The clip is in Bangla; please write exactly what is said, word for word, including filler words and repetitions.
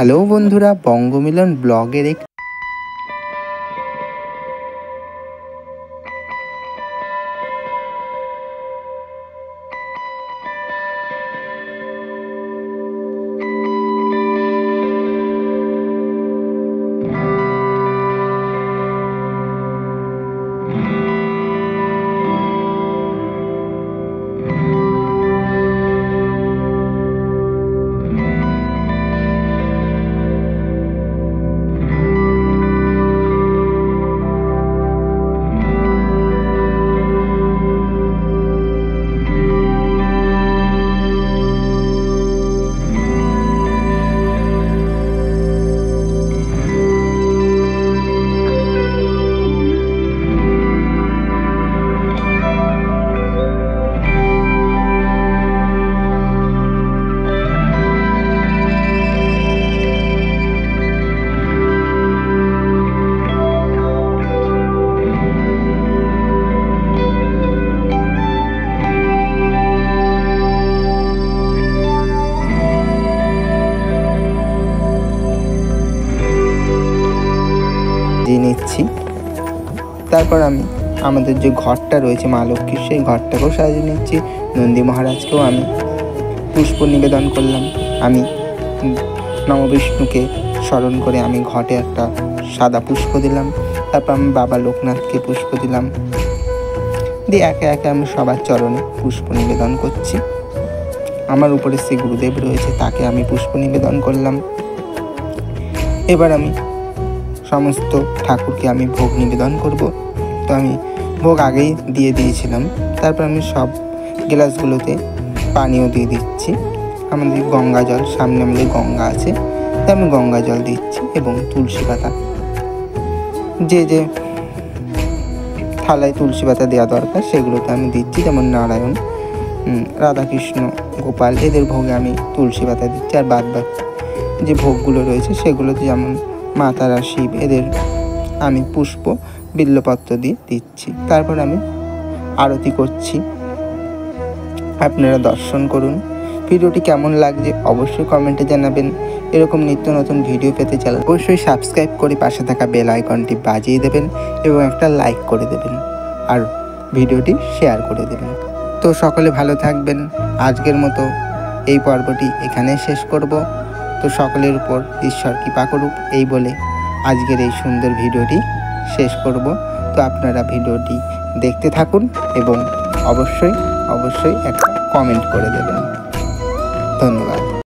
হ্যালো বন্ধুরা, বঙ্গমিলন ব্লগের এক নিচ্ছি। তারপর আমি আমাদের যে ঘরটা রয়েছে মা লক্ষ্মীর, সেই ঘরটাকেও সাজিয়ে নিচ্ছি। নন্দী মহারাজকেও আমি পুষ্প নিবেদন করলাম। আমি নববিষ্ণুকে স্মরণ করে আমি ঘটে একটা সাদা পুষ্প দিলাম। তারপর আমি বাবা লোকনাথকে পুষ্প দিলাম, দিয়ে একে একে আমি সবার চরণে পুষ্প নিবেদন করছি। আমার উপরে শ্রী গুরুদেব রয়েছে, তাকে আমি পুষ্প নিবেদন করলাম। এবার আমি সমস্ত ঠাকুরকে আমি ভোগ নিবেদন করব। তো আমি ভোগ আগেই দিয়ে দিয়েছিলাম। তারপর আমি সব গ্লাসগুলোতে পানিও দিয়ে দিচ্ছি। আমাদের গঙ্গা জল, সামনে আমাদের গঙ্গা আছে, তাই আমি গঙ্গা জল দিচ্ছি এবং তুলসী পাতা, যে যে থালায় তুলসী পাতা দেওয়া দরকার সেগুলোতে আমি দিচ্ছি। যেমন নারায়ণ, রাধাকৃষ্ণ, গোপাল, এদের ভোগে আমি তুলসী পাতা দিচ্ছি। আর বাদ বাকি যে ভোগগুলো রয়েছে সেগুলোতে যেমন মা তারা, শিব, এদের আমি পুষ্প বিল্লপত্র দিয়ে দিচ্ছি। তারপর আমি আরতি করছি, আপনারা দর্শন করুন। ভিডিওটি কেমন লাগছে অবশ্যই কমেন্টে জানাবেন। এরকম নিত্য নতুন ভিডিও পেতে চাইলে অবশ্যই সাবস্ক্রাইব করে পাশে থাকা বেল আইকনটি বাজিয়ে দেবেন এবং একটা লাইক করে দেবেন আর ভিডিওটি শেয়ার করে দেবেন। তো সকলে ভালো থাকবেন। আজকের মতো এই পর্বটি এখানে শেষ করব। তো সকলের উপর ঈশ্বর কৃপা করুক এই বলে আজকের এই সুন্দর ভিডিওটি শেষ করব। তো আপনারা ভিডিওটি দেখতে থাকুন এবং অবশ্যই অবশ্যই একটা কমেন্ট করে দেবেন। ধন্যবাদ।